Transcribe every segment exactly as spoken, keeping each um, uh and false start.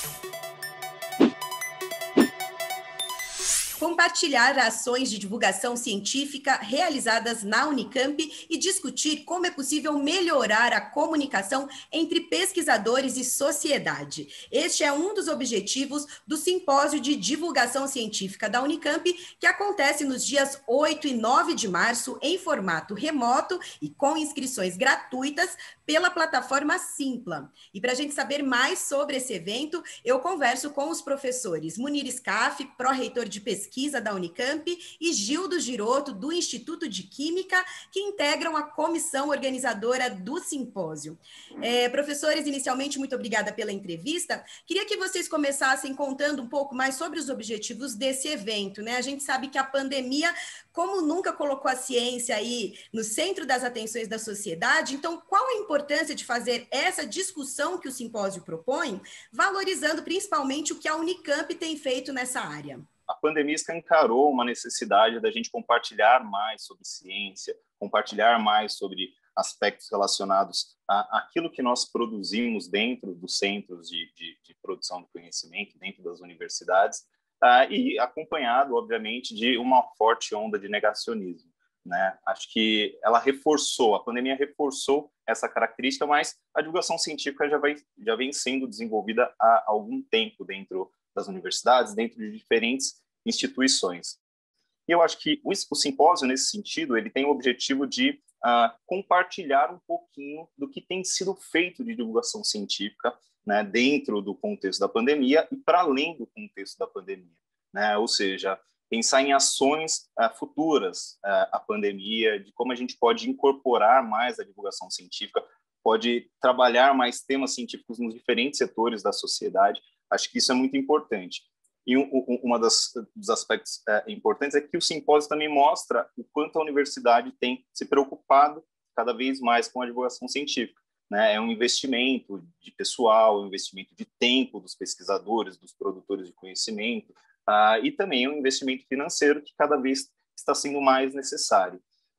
Compartilhar ações de divulgação científica realizadas na Unicamp e discutir como é possível melhorar a comunicação entre pesquisadores e sociedade. Este é um dos objetivos do Simpósio de Divulgação Científica da Unicamp, que acontece nos dias oito e nove de março em formato remoto e com inscrições gratuitas pela plataforma Simpla. E para a gente saber mais sobre esse evento, eu converso com os professores Munir Scaf, pró-reitor de pesquisa da Unicamp, e Gildo Giroto, do Instituto de Química, que integram a comissão organizadora do simpósio. É, professores, inicialmente, muito obrigada pela entrevista. Queria que vocês começassem contando um pouco mais sobre os objetivos desse evento, né? A gente sabe que a pandemia, como nunca, colocou a ciência aí no centro das atenções da sociedade. Então, qual a importância de fazer essa discussão que o simpósio propõe, valorizando principalmente o que a Unicamp tem feito nessa área? A pandemia escancarou uma necessidade da gente compartilhar mais sobre ciência, compartilhar mais sobre aspectos relacionados à, àquilo que nós produzimos dentro dos centros de, de, de produção de conhecimento, dentro das universidades, uh, e acompanhado, obviamente, de uma forte onda de negacionismo, né? Acho que ela reforçou, a pandemia reforçou essa característica, mas a divulgação científica já, vai, já vem sendo desenvolvida há algum tempo dentro das universidades, dentro de diferentes instituições. E eu acho que o, o simpósio, nesse sentido, ele tem o objetivo de uh, compartilhar um pouquinho do que tem sido feito de divulgação científica, né, dentro do contexto da pandemia e para além do contexto da pandemia, né? Ou seja, pensar em ações uh, futuras uh, à pandemia, de como a gente pode incorporar mais a divulgação científica, pode trabalhar mais temas científicos nos diferentes setores da sociedade. Acho que isso é muito importante. E um, um uma das, dos aspectos é, importantes é que o simpósio também mostra o quanto a universidade tem se preocupado cada vez mais com a divulgação científica, né? É um investimento de pessoal, um investimento de tempo dos pesquisadores, dos produtores de conhecimento, uh, e também um investimento financeiro que cada vez está sendo mais necessário.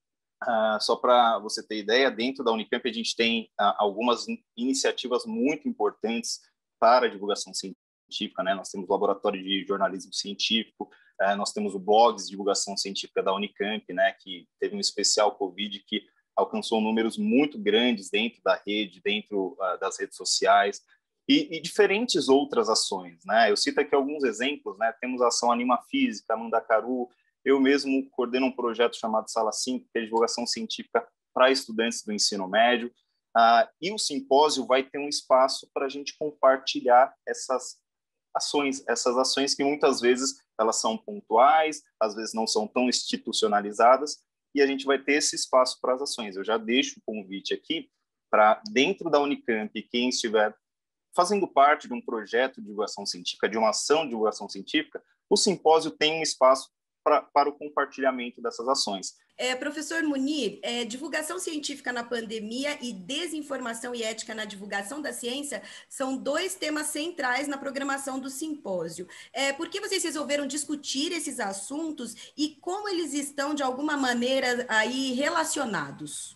Uh, só para você ter ideia, dentro da Unicamp a gente tem uh, algumas iniciativas muito importantes para a divulgação científica, né? Nós temos o Laboratório de Jornalismo Científico, uh, nós temos o Blogs de Divulgação Científica da Unicamp, né? Que teve um especial Covid que alcançou números muito grandes dentro da rede, dentro uh, das redes sociais, e, e diferentes outras ações, né? Eu cito aqui alguns exemplos, né? Temos a ação Anima Física, Mandacaru. Eu mesmo coordeno um projeto chamado Sala cinco, que é divulgação científica para estudantes do ensino médio, uh, e o simpósio vai ter um espaço para a gente compartilhar essas ações, essas ações que muitas vezes elas são pontuais, às vezes não são tão institucionalizadas, e a gente vai ter esse espaço para as ações. Eu já deixo o convite aqui para, dentro da Unicamp, quem estiver fazendo parte de um projeto de divulgação científica, de uma ação de divulgação científica, o simpósio tem um espaço pra, para o compartilhamento dessas ações. É, professor Munir, é, divulgação científica na pandemia e desinformação e ética na divulgação da ciência são dois temas centrais na programação do simpósio. É, por que vocês resolveram discutir esses assuntos e como eles estão, de alguma maneira, aí relacionados?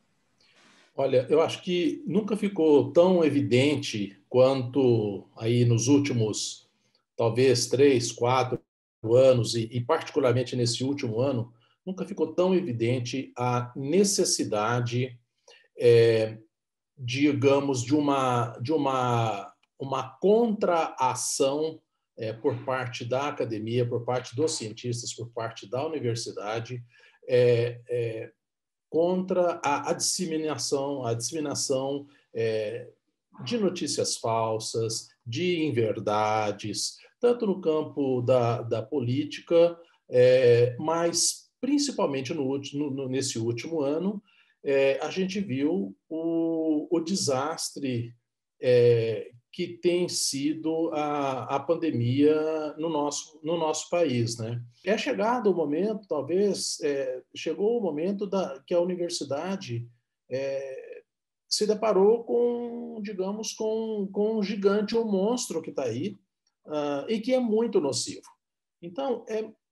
Olha, eu acho que nunca ficou tão evidente quanto aí nos últimos, talvez, três, quatro anos, e, e particularmente nesse último ano, nunca ficou tão evidente a necessidade, é, digamos, de uma, de uma, uma contra-ação é, por parte da academia, por parte dos cientistas, por parte da universidade, é, é, contra a, a disseminação, a disseminação é, de notícias falsas, de inverdades, tanto no campo da, da política, é, mas principalmente no, no, nesse último ano, é, a gente viu o, o desastre é, que tem sido a, a pandemia no nosso, no nosso país, né? É chegado o momento, talvez, é, chegou o momento da, que a universidade é, se deparou com, digamos, com, com um gigante, um monstro que está aí, uh, e que é muito nocivo. Então, é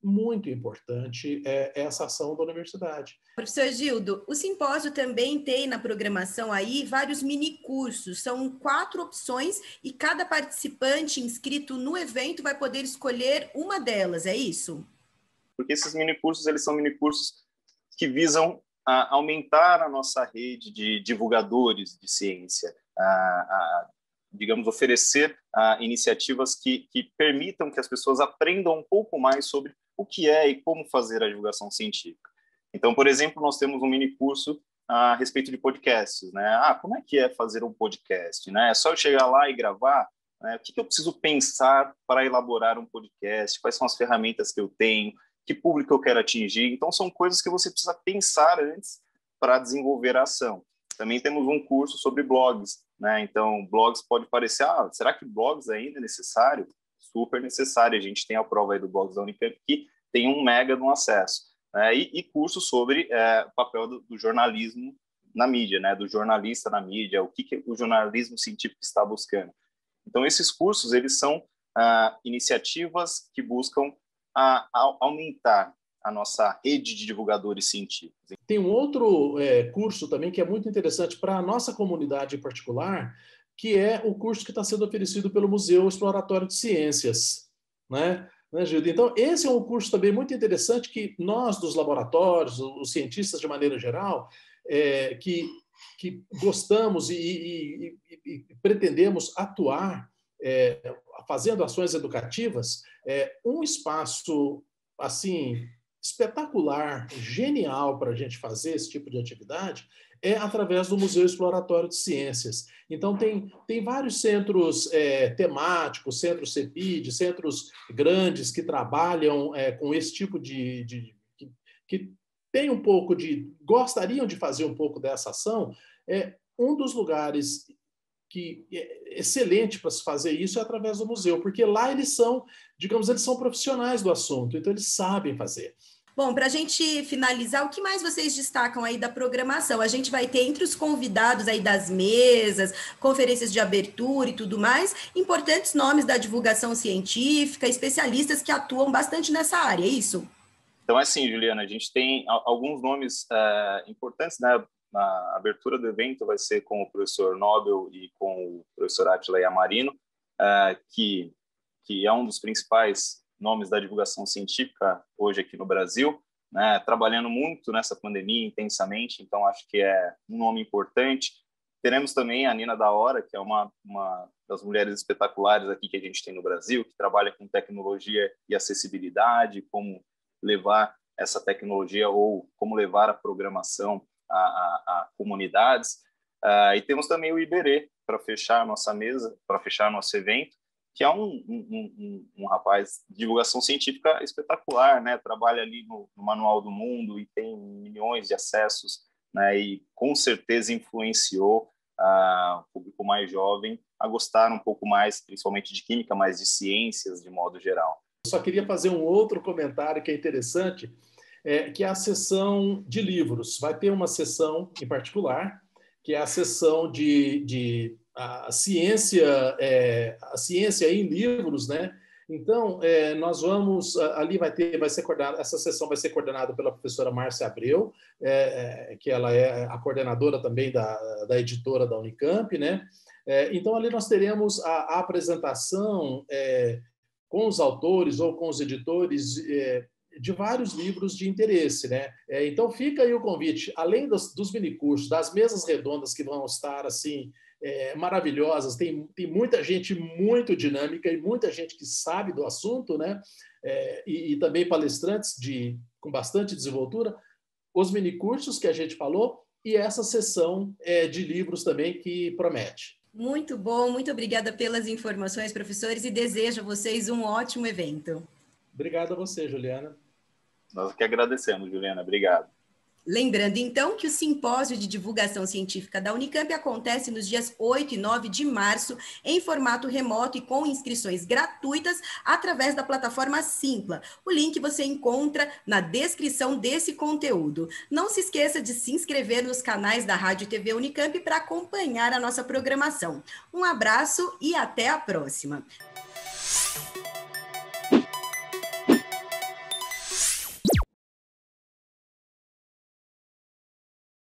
muito importante é, essa ação da universidade. Professor Gildo, o simpósio também tem na programação aí vários minicursos, são quatro opções e cada participante inscrito no evento vai poder escolher uma delas, é isso? Porque esses minicursos, eles são minicursos que visam a aumentar a nossa rede de divulgadores de ciência, a, a, digamos, oferecer a, iniciativas que, que permitam que as pessoas aprendam um pouco mais sobre o que é e como fazer a divulgação científica. Então, por exemplo, nós temos um mini curso a respeito de podcasts, né? Ah, como é que é fazer um podcast, né? É só eu chegar lá e gravar? Né? O que, que eu preciso pensar para elaborar um podcast? Quais são as ferramentas que eu tenho? Que público eu quero atingir? Então, são coisas que você precisa pensar antes para desenvolver a ação. Também temos um curso sobre blogs, né? Então, blogs pode parecer, ah, será que blogs ainda é necessário? Super necessário. A gente tem a prova aí do Blogs da Unicamp que tem um mega no acesso. Né? E, e curso sobre é, o papel do, do jornalismo na mídia, né? Do jornalista na mídia, o que, que o jornalismo científico está buscando. Então, esses cursos, eles são ah, iniciativas que buscam a, a aumentar a nossa rede de divulgadores científicos. Tem um outro é, curso também que é muito interessante para a nossa comunidade em particular, que é o curso que está sendo oferecido pelo Museu Exploratório de Ciências, né? Né, Gildo? Então, esse é um curso também muito interessante que nós, dos laboratórios, os cientistas de maneira geral, é, que, que gostamos e, e, e, e pretendemos atuar é, fazendo ações educativas, é um espaço assim espetacular, genial para a gente fazer esse tipo de atividade é através do Museu Exploratório de Ciências. Então, tem, tem vários centros é, temáticos, centros CEPID, centros grandes que trabalham é, com esse tipo de... de que, que tem um pouco de... gostariam de fazer um pouco dessa ação. É um dos lugares que é excelente para se fazer isso é através do museu, porque lá eles são, digamos, eles são profissionais do assunto, então eles sabem fazer. Bom, para a gente finalizar, o que mais vocês destacam aí da programação? A gente vai ter entre os convidados aí das mesas, conferências de abertura e tudo mais, importantes nomes da divulgação científica, especialistas que atuam bastante nessa área, é isso? Então, é assim, Juliana, a gente tem alguns nomes é, importantes, né? A abertura do evento vai ser com o professor Nobel e com o professor Átila Yamarino, é, que, que é um dos principais nomes da divulgação científica hoje aqui no Brasil, né, trabalhando muito nessa pandemia intensamente, então acho que é um nome importante. Teremos também a Nina da Hora, que é uma, uma das mulheres espetaculares aqui que a gente tem no Brasil, que trabalha com tecnologia e acessibilidade, como levar essa tecnologia ou como levar a programação a, a, a comunidades. Uh, e temos também o Iberê, para fechar a nossa mesa, para fechar nosso evento, que é um, um, um, um rapaz de divulgação científica espetacular, né? Trabalha ali no, no Manual do Mundo e tem milhões de acessos, né? E com certeza influenciou uh, o público mais jovem a gostar um pouco mais, principalmente de química, mas de ciências de modo geral. Eu só queria fazer um outro comentário que é interessante, é, que é a sessão de livros. Vai ter uma sessão em particular, que é a sessão de... de a ciência, é, a ciência em livros, né? Então, é, nós vamos, ali vai ter, vai ser coordenada, essa sessão vai ser coordenada pela professora Márcia Abreu, é, que ela é a coordenadora também da, da editora da Unicamp, né? É, então, ali nós teremos a, a apresentação é, com os autores ou com os editores é, de vários livros de interesse, né? É, então, fica aí o convite, além dos, dos minicursos, das mesas redondas que vão estar, assim, É, maravilhosas, tem, tem muita gente muito dinâmica e muita gente que sabe do assunto, né? É, e, e também palestrantes de, com bastante desenvoltura, os minicursos que a gente falou e essa sessão é, de livros também que promete. Muito bom, muito obrigada pelas informações, professores, e desejo a vocês um ótimo evento. Obrigado a você, Juliana. Nós que agradecemos, Juliana. Obrigado. Lembrando, então, que o Simpósio de Divulgação Científica da Unicamp acontece nos dias oito e nove de março, em formato remoto e com inscrições gratuitas através da plataforma Simpla. O link você encontra na descrição desse conteúdo. Não se esqueça de se inscrever nos canais da Rádio e T V Unicamp para acompanhar a nossa programação. Um abraço e até a próxima!